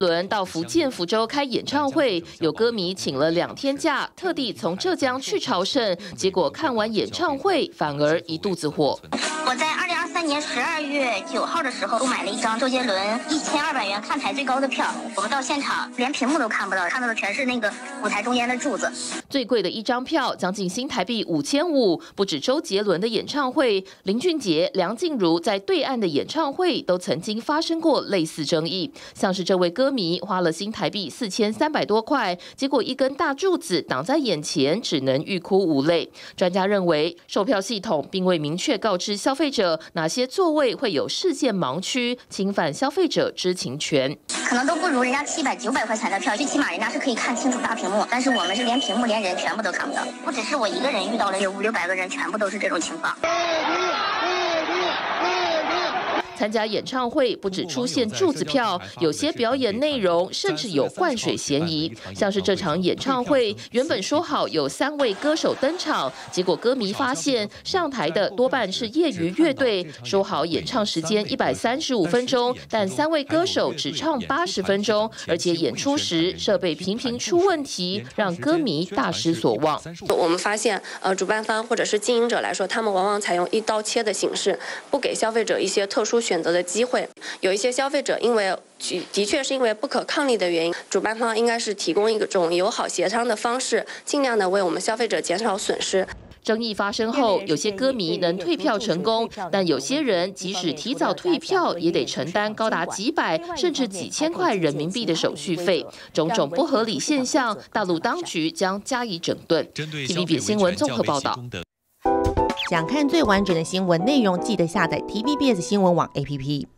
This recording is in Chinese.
伦到福建福州开演唱会，有歌迷请了2天假，特地从浙江去朝圣，结果看完演唱会反而一肚子火。 我在2023年12月9号的时候购买了一张周杰伦1200元看台最高的票，我们到现场连屏幕都看不到，看到的全是那个舞台中间的柱子。 最贵的一张票将近新台币5500，不止周杰伦的演唱会，林俊杰、梁静茹在对岸的演唱会都曾经发生过类似争议，像是这位歌迷花了新台币4300多块，结果一根大柱子挡在眼前，只能欲哭无泪。专家认为，售票系统并未明确告知消费者哪些座位会有视线盲区，侵犯消费者知情权。 可能都不如人家700、900块钱的票，最起码人家是可以看清楚大屏幕，但是我们是连屏幕连人全部都看不到。不只是我一个人遇到了，有500、600个人全部都是这种情况。 参加演唱会不只出现柱子票，有些表演内容甚至有灌水嫌疑。像是这场演唱会，原本说好有3位歌手登场，结果歌迷发现上台的多半是业余乐队，说好演唱时间135分钟，但3位歌手只唱80分钟，而且演出时设备频频出问题，让歌迷大失所望。 我们发现，主办方或者是经营者来说，他们往往采用一刀切的形式，不给消费者一些特殊选择的机会。有一些消费者的确是因为不可抗力的原因，主办方应该是提供一种友好协商的方式，尽量的为我们消费者减少损失。 争议发生后，有些歌迷能退票成功，但有些人即使提早退票，也得承担高达几百甚至几千块人民币的手续费。种种不合理现象，大陆当局将加以整顿。TVBS 新闻综合报道。 想看最完整的新闻内容，记得下载 TVBS 新闻网 APP。